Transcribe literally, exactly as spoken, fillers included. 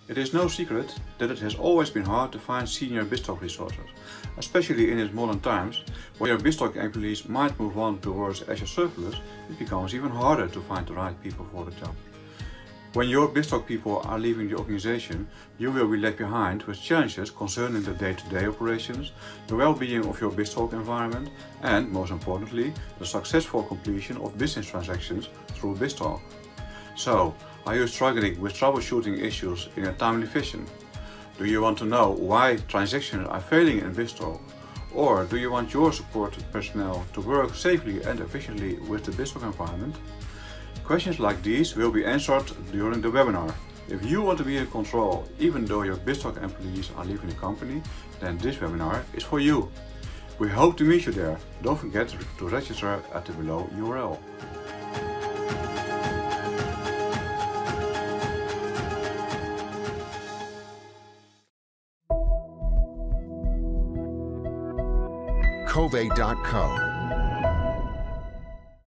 It is no secret that it has always been hard to find senior BizTalk resources, especially in these modern times, where your BizTalk employees might move on towards Azure serverless. It becomes even harder to find the right people for the job. When your BizTalk people are leaving the organization, you will be left behind with challenges concerning the day-to-day operations, the well-being of your BizTalk environment, and, most importantly, the successful completion of business transactions through BizTalk. So, are you struggling with troubleshooting issues in a timely fashion? Do you want to know why transactions are failing in BizTalk? Or do you want your support personnel to work safely and efficiently with the BizTalk environment? Questions like these will be answered during the webinar. If you want to be in control even though your BizTalk employees are leaving the company, then this webinar is for you. We hope to meet you there. Don't forget to register at the below U R L. Covey dot co